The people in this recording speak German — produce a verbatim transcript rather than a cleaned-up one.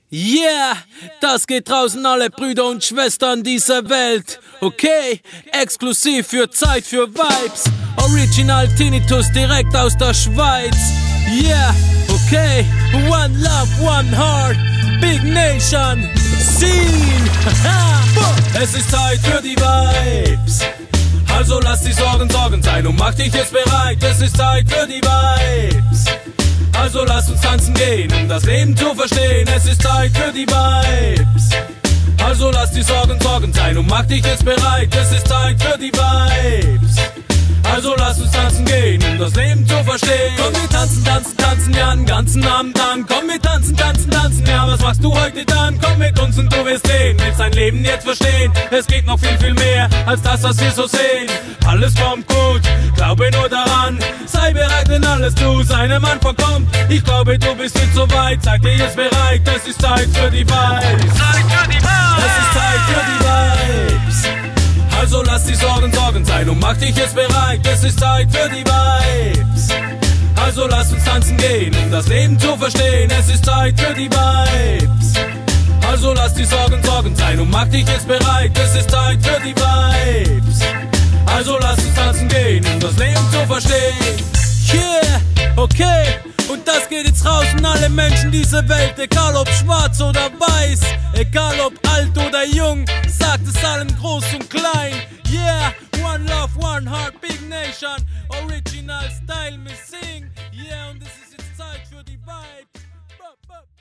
Yeah, das geht draußen alle Brüder und Schwestern dieser Welt. Okay, exklusiv für Zeit für Vibes. Original Tinnitus direkt aus der Schweiz. Yeah, okay, one love, one heart, big nation, scene. Es ist Zeit für die Vibes. Also lass die Sorgen Sorgen sein und mach dich jetzt bereit. Es ist Zeit für die Vibes. Also lass uns tanzen gehen, um das Leben zu verstehen. Es ist Zeit für die Vibes. Also lass die Sorgen Sorgen sein und mach dich jetzt bereit. Es ist Zeit für die Vibes. Also lass uns tanzen gehen, um das Leben zu verstehen. Komm, wir tanzen, tanzen, tanzen, ja, den ganzen Abend lang. Komm, wir tanzen, tanzen, tanzen, ja, was machst du heute dann? Komm mit uns und du wirst sehen, willst dein Leben jetzt verstehen. Es geht noch viel, viel mehr als das, was wir so sehen. Alles kommt gut, glaube nur daran. Sei bereit, wenn alles du seinem Anfang kommt. Ich glaube, du bist jetzt so weit, seid ihr jetzt bereit? Es ist Zeit für die Vibes. Zeit für die Vibes. Es ist Zeit für die Vibes. Also lass die Sorgen Sorgen sein und mach dich jetzt bereit. Es ist Zeit für die Vibes. Also lass uns tanzen gehen, um das Leben zu verstehen. Es ist Zeit für die Vibes. Also lass die Sorgen Sorgen sein und mach dich jetzt bereit. Es ist Zeit für die Vibes. Also lass uns tanzen gehen, um das Leben zu verstehen. Yeah, okay. Und das geht jetzt raus an alle Menschen dieser Welt. Egal ob schwarz oder weiß, egal ob alt oder jung, sagt es allen groß und klein. Yeah, one love, one heart, big nation, original style, me sing. Yeah, und es ist jetzt Zeit für die Vibes.